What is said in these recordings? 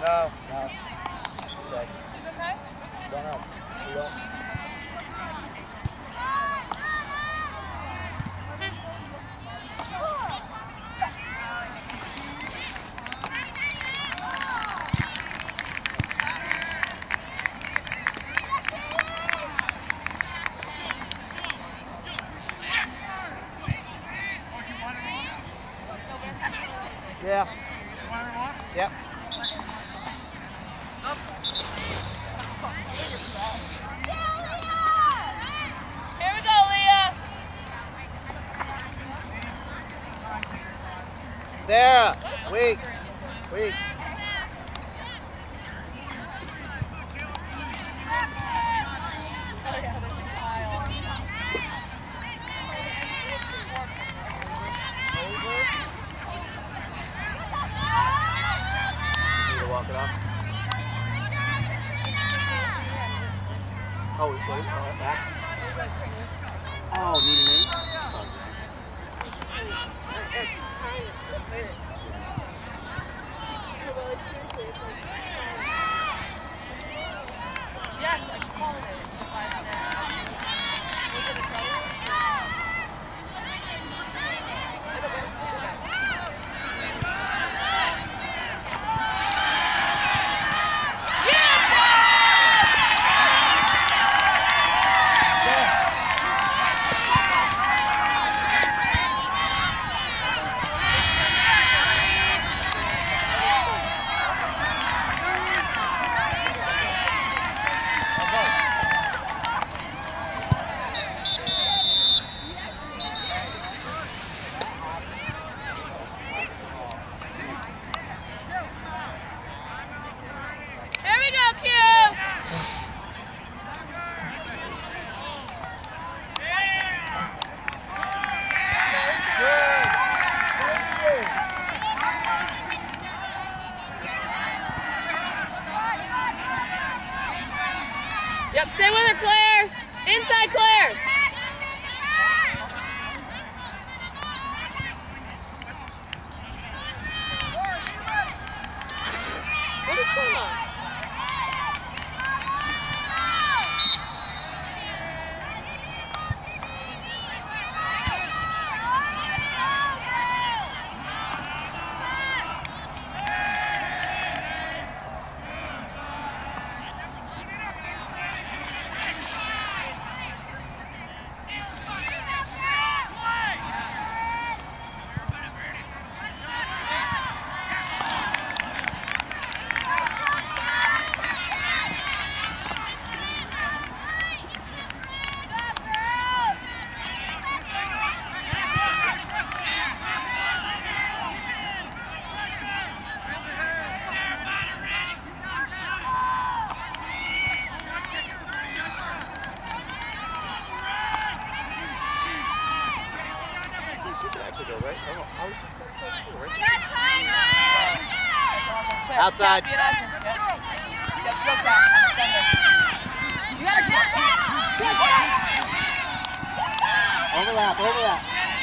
No. Okay. She's okay? Don't know. We don't. Yeah. Yep. Here we go, Leah. Sarah, weak. Weak. Walk it off. Oh, wait, back. Oh, meeting me. Yes, I called it. Yep, stay with her, Claire. Inside, Claire. What is going on? Outside. You gotta get that. Overlap, overlap.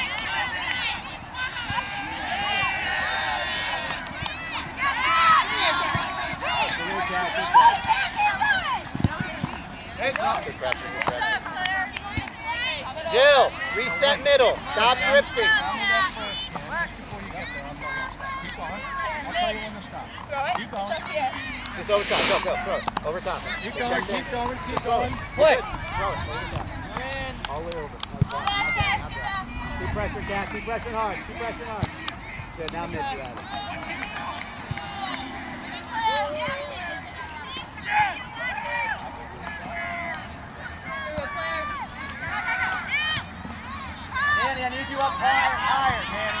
Jill, reset middle. Stop drifting. Keep going. Just over top. Go, go, throw it. Over top. Keep going, keep going, keep going. What? Throw it. Over top. All the way over. Keep pressuring, Cat. Keep pressuring hard. Keep pressuring hard. Good. Now mid. You got it. Danny, I need you up higher, Danny.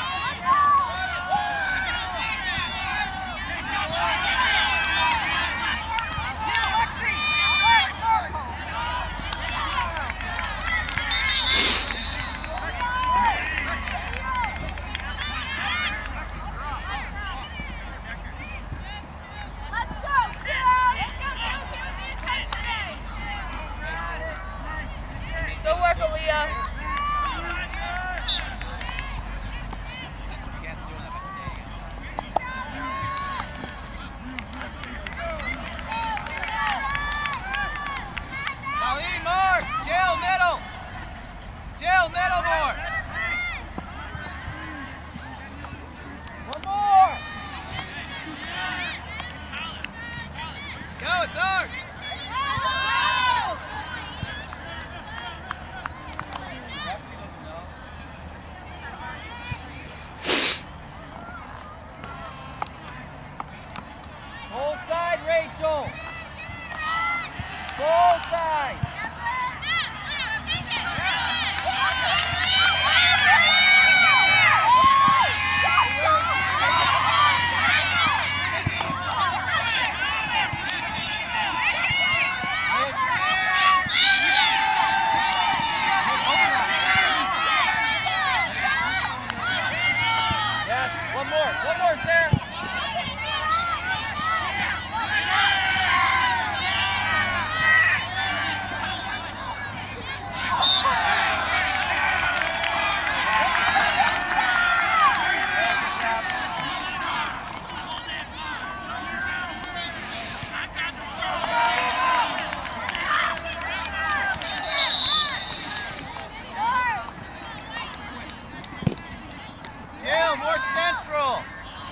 for us there. More central.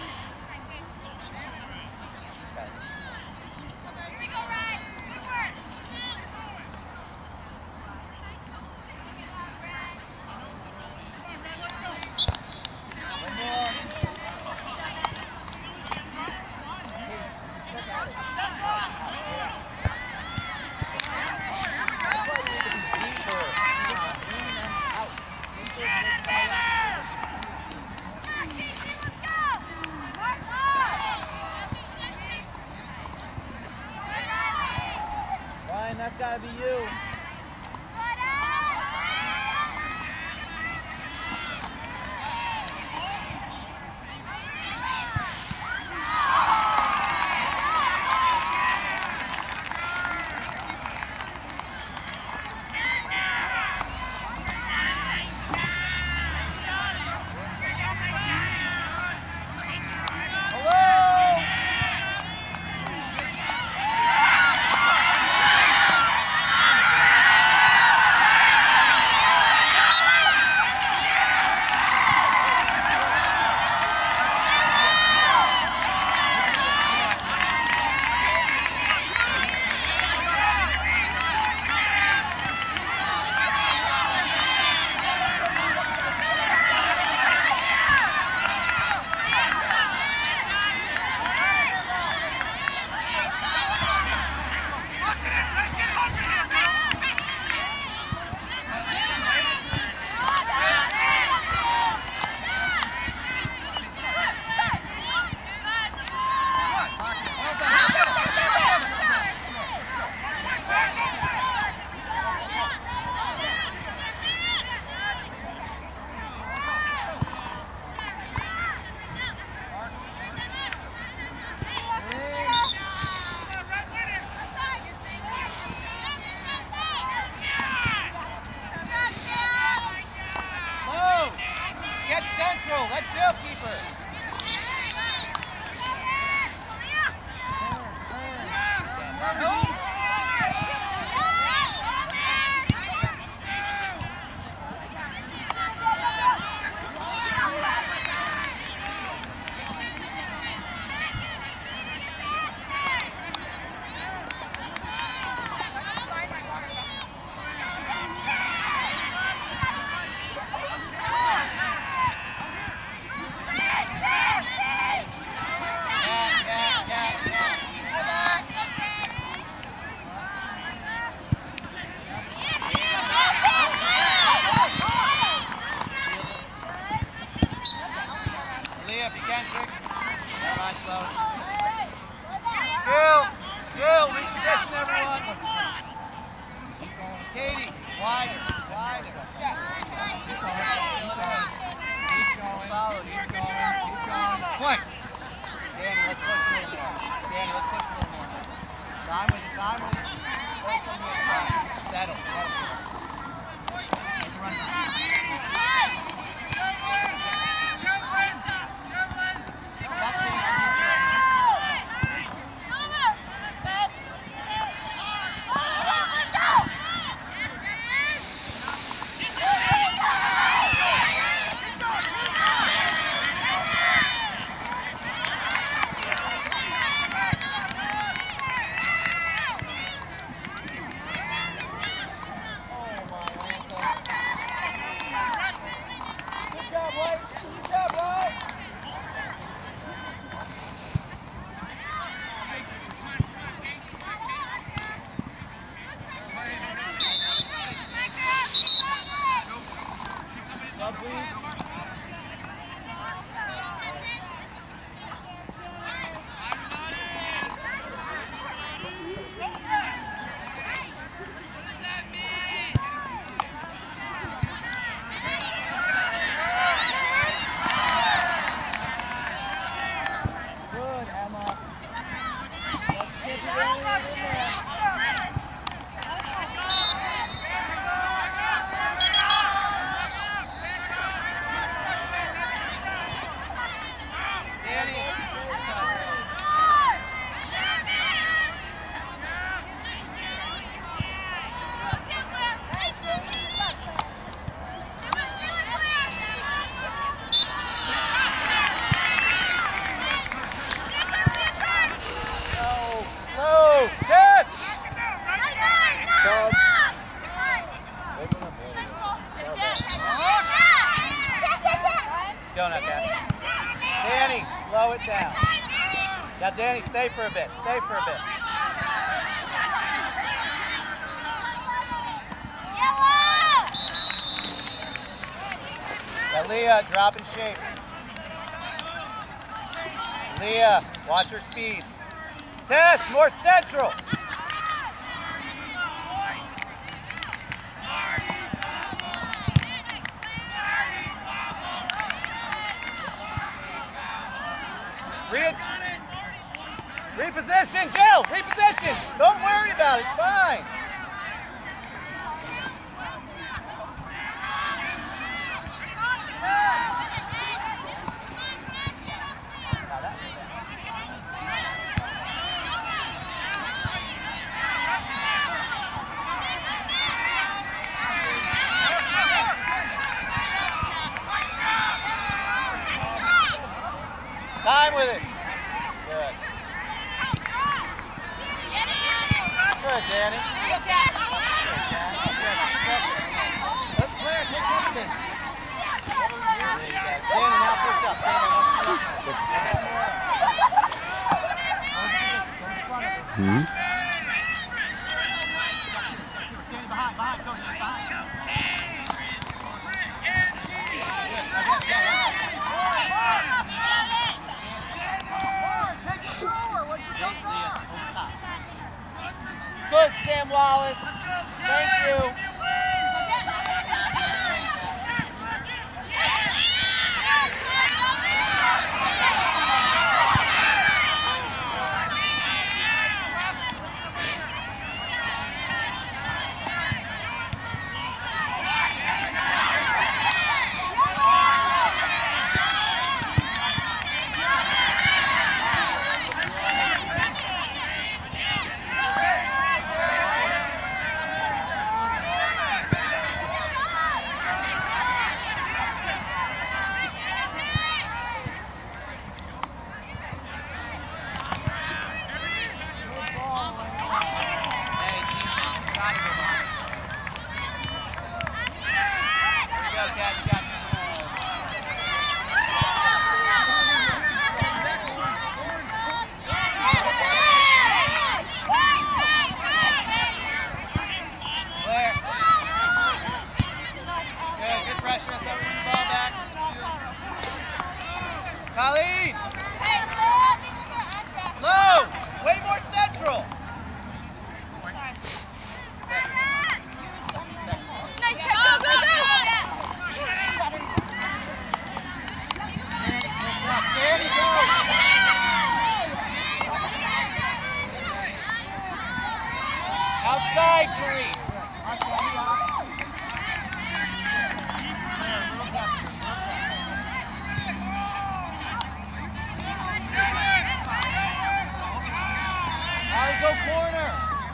Ryan, that's gotta be you. Central, that jail keeper. Drill, reposition everyone. Katie, wider. Keep going. Point. Danny, let's push a little more. Time with it. Settle. Slow it down. Now, Danny, stay for a bit. Stay for a bit. Now, Leah, drop in shape. Leah, watch her speed. Tess, more central. Reposition, Jill, reposition. Don't worry about it, it's fine. Time with it. Good. Good, Danny. Let's clear, take something. Danny, now push up. Danny, Standing behind, go, behind. Good, Sam Wallace. Thank you. Colleen! Low! Way more central! Nice try, go, go, go! Danny, go! Outside, Therese! Go corner.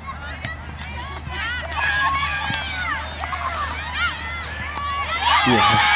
Yes.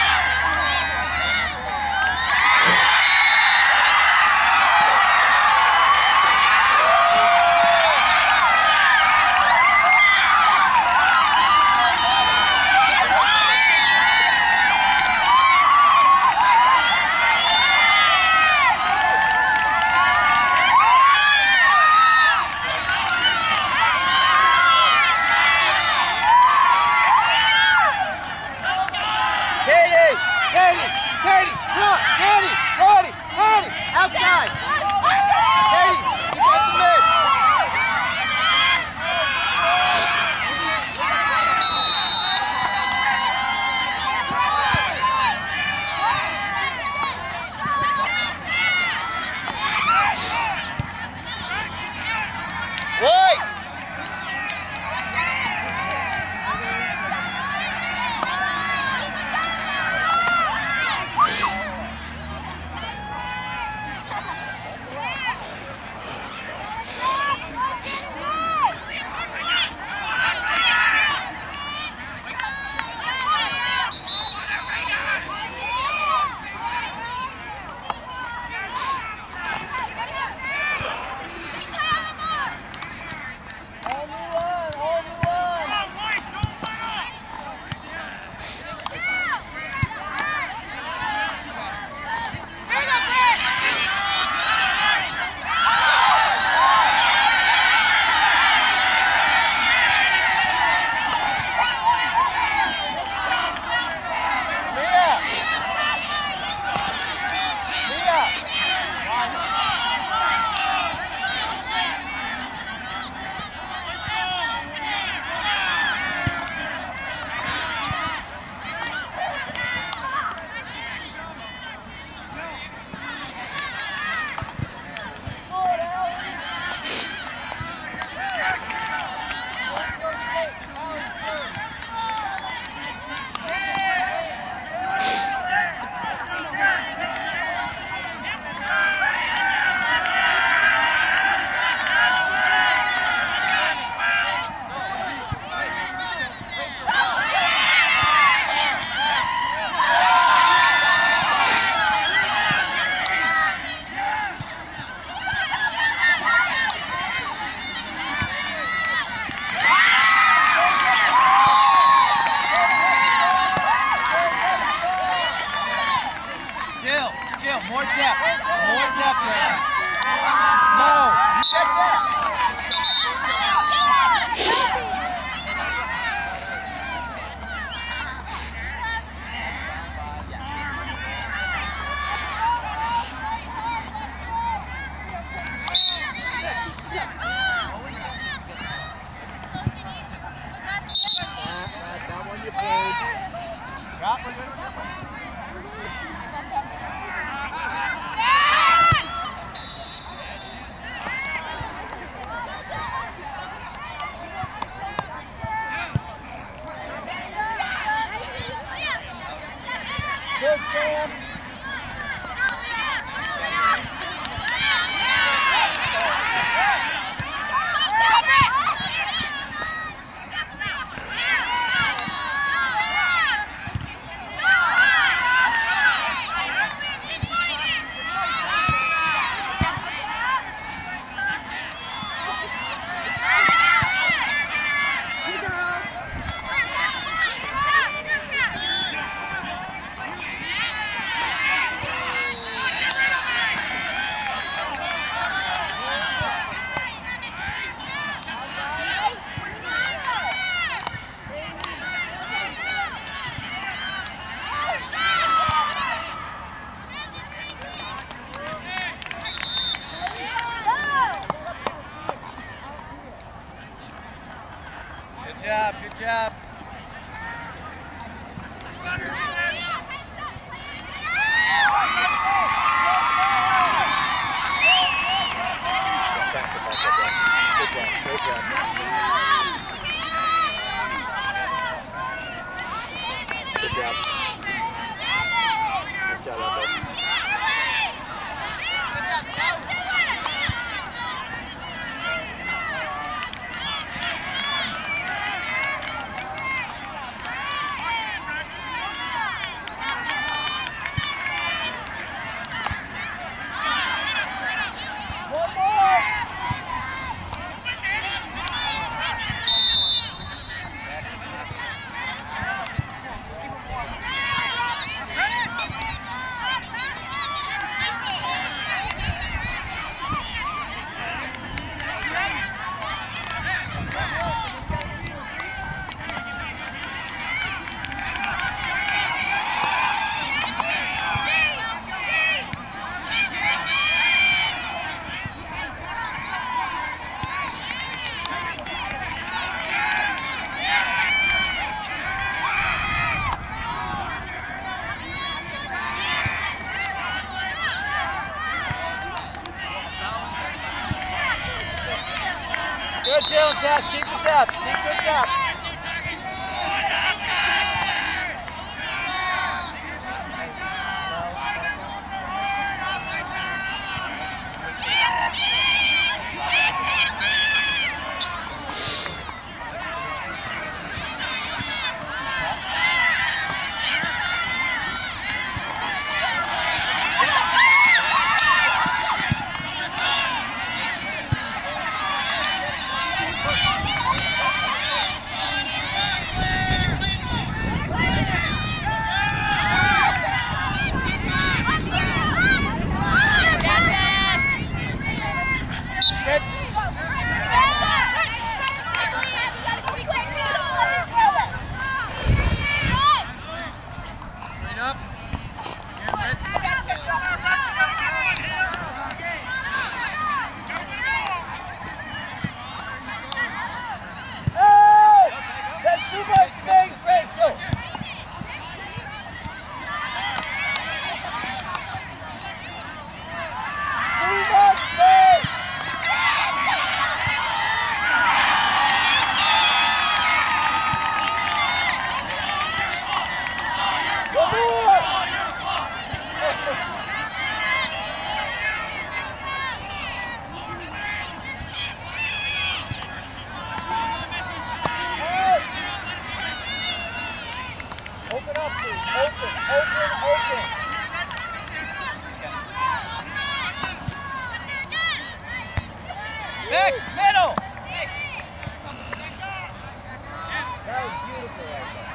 Outside! Katie, defensive mid! Wait! job. Good job. Great job. Good job. Nice job out there. Good, Jill and Tess. Keep it up. Keep it up. Open up, please. Open, open, open. Next, middle. That was beautiful right there.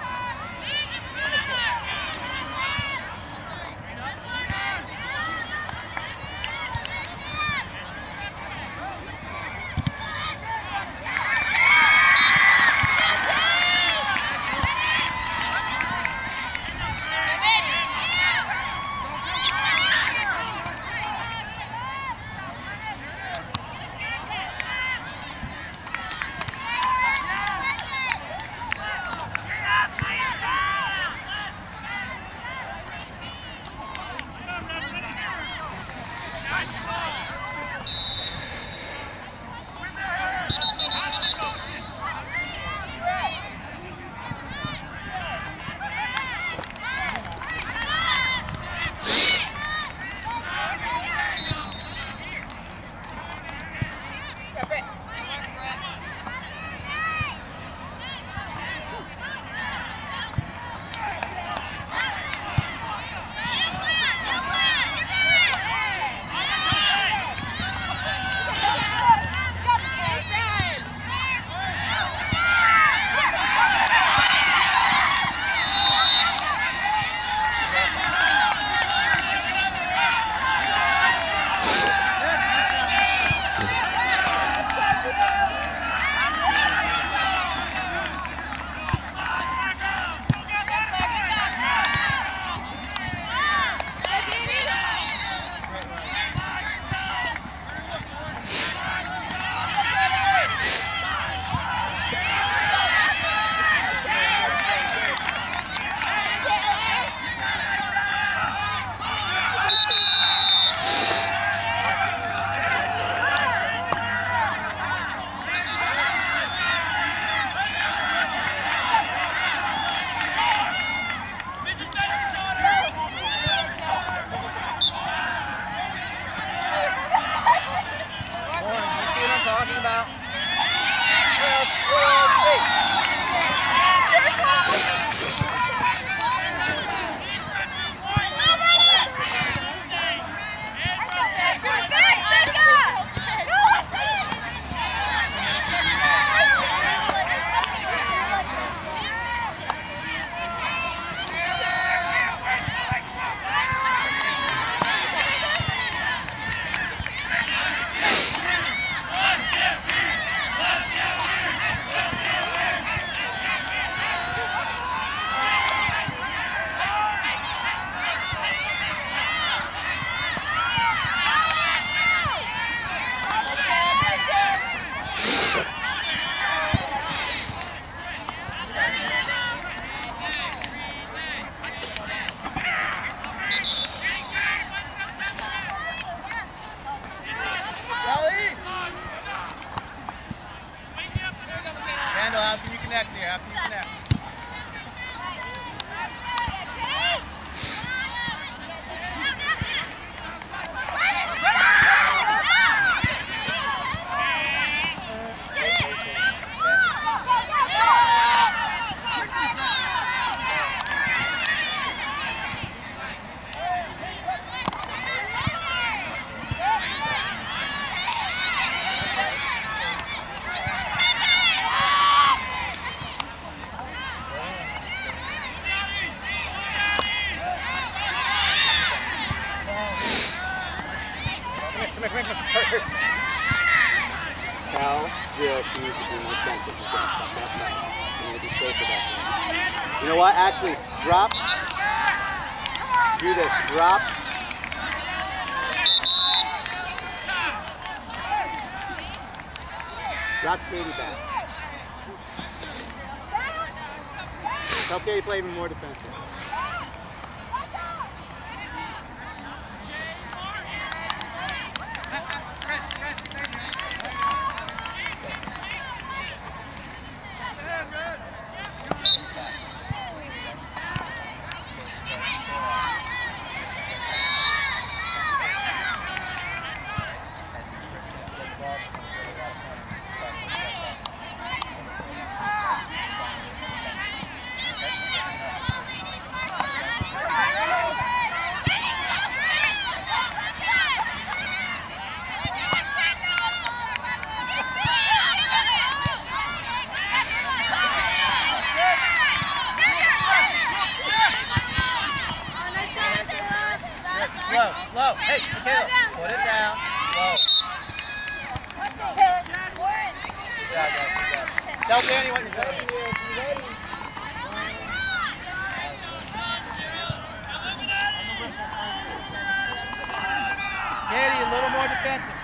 First. Tell Jill she needs to be in the center. She's going to suck that back. You need to be safe with that. You know what? Actually, drop. Do this. Drop. Drop Katie back. Tell Katie to play even more defensive. Slow. Hey, Michaela, put it down. Slow. Yeah, tell Danny what you're doing. Katie, a little more defensive.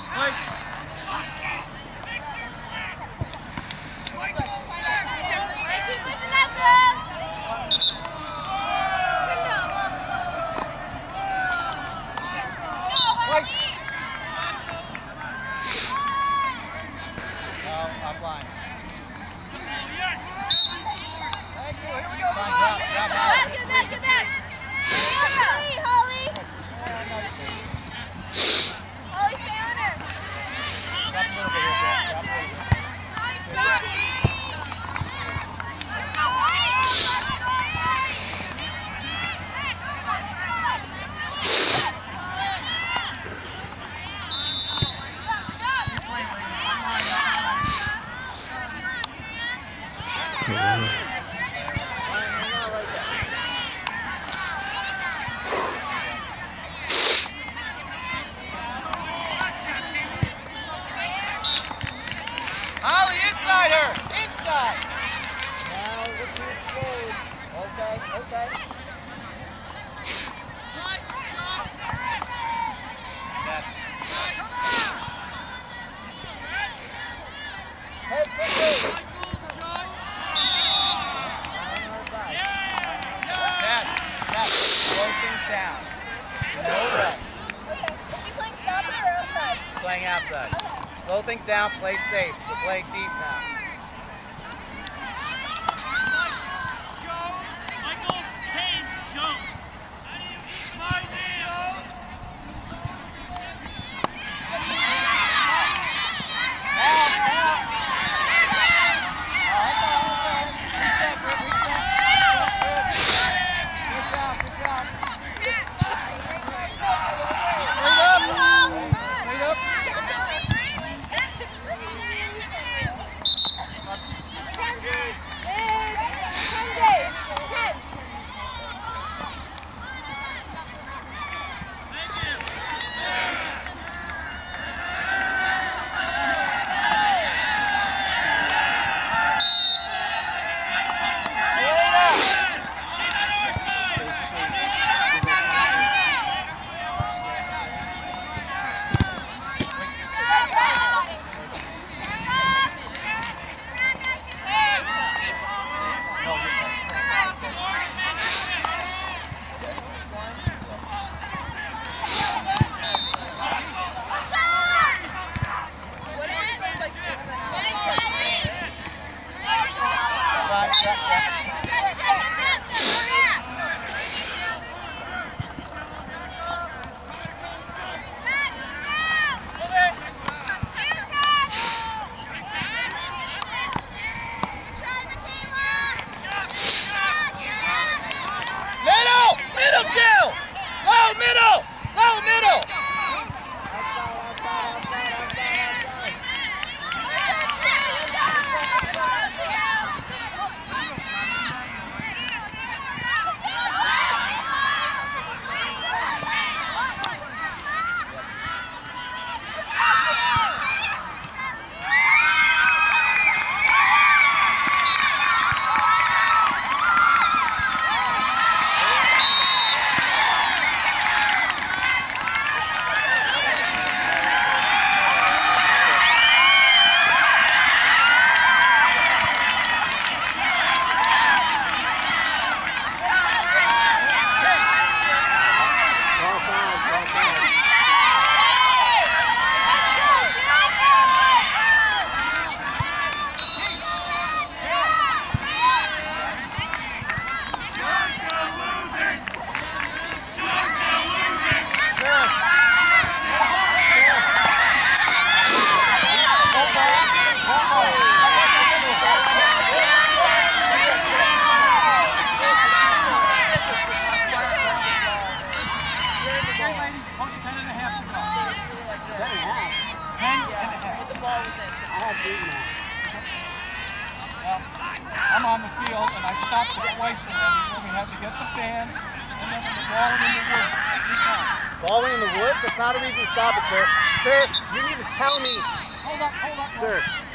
Holly, inside her! Inside! Now look who exposed. Okay. Yes. Hey, quickly! Yes. Slow things down. No rest. Is she playing stopper or outside? Playing outside. Slow things down, play safe. We're playing deep now. 5 feet now. Well, I'm on the field and I stopped the twice already, so we had to get the fans and then the ball in the woods 3 times. Ball went in the woods? That's not a reason to stop it, sir. Sir, you need to tell me. Hold up. Sir.